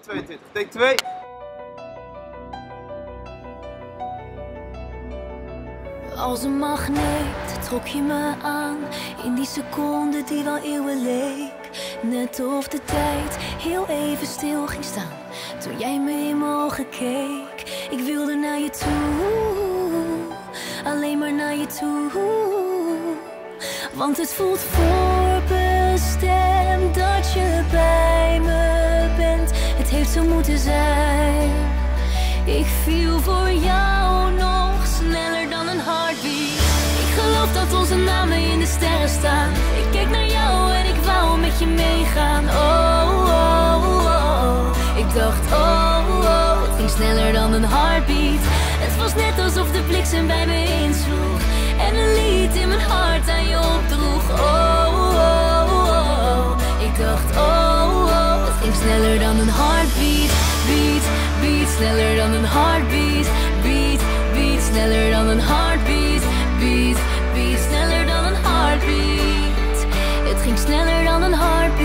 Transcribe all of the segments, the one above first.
22. Take 2. Als een magneet trok je me aan, in die seconde die wel eeuwen leek. Net of de tijd heel even stil ging staan, toen jij me in mijn ogen keek. Ik wilde naar je toe, alleen maar naar je toe. Want het voelt voorbestemd dat je bij me bent. Het heeft zo moeten zijn. Ik viel voor jou nog sneller dan een heartbeat. Ik geloof dat onze namen in de sterren staan. Ik keek naar jou en ik wou met je meegaan. Oh, oh, oh. Ik dacht, oh, oh. Het ging sneller dan een heartbeat. Het was net alsof de bliksem bij me insloeg en een lied in mijn hart aan je opdroeg. Oh, oh, oh. Ik dacht, oh, oh. Het ging sneller dan een heartbeat. Beat, beat, sneller dan een heartbeat. Beat, beat, sneller dan een heartbeat. Beat, beat, sneller dan een heartbeat. Het ging sneller dan een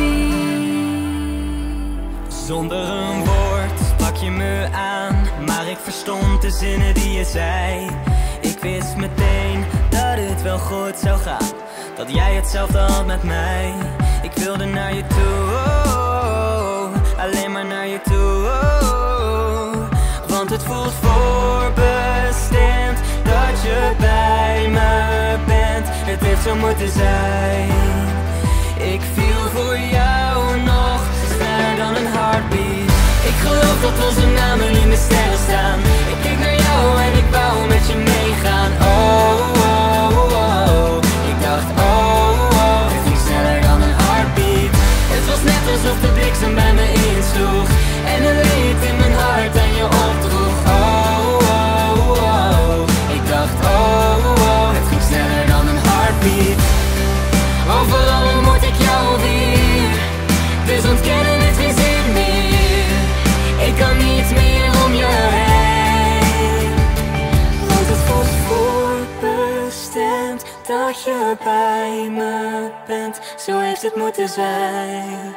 heartbeat. Zonder een woord sprak je me aan, maar ik verstond de zinnen die je zei. Ik wist meteen dat het wel goed zou gaan, dat jij hetzelfde had met mij. Ik wilde naar je toe, alleen maar naar je toe. Want het voelt voorbestemd dat je bij me bent. Het heeft zo moeten zijn. Ik viel voor jou nog sneller dan een heartbeat. Ik geloof dat onze namen in de sterren staan. Ik keek naar jou en ik wou met je meegaan. Oh, oh, oh. Ik dacht, oh, oh. Het ging sneller dan een heartbeat. Het was net alsof de bliksem bij me insloeg en een lied in mijn hart aan je opdroeg. Oh, oh, oh. Ik dacht, oh, oh. Het ging sneller dan een heartbeat. Overal ontmoet ik jou weer, dus ontkennen heeft geen zin meer. Ik kan niet meer om je heen, want het voelt voorbestemd dat je bij me bent. Zo heeft het moeten zijn.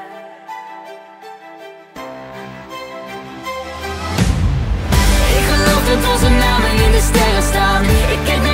Ik geloof dat onze namen in de sterren staan. Ik keek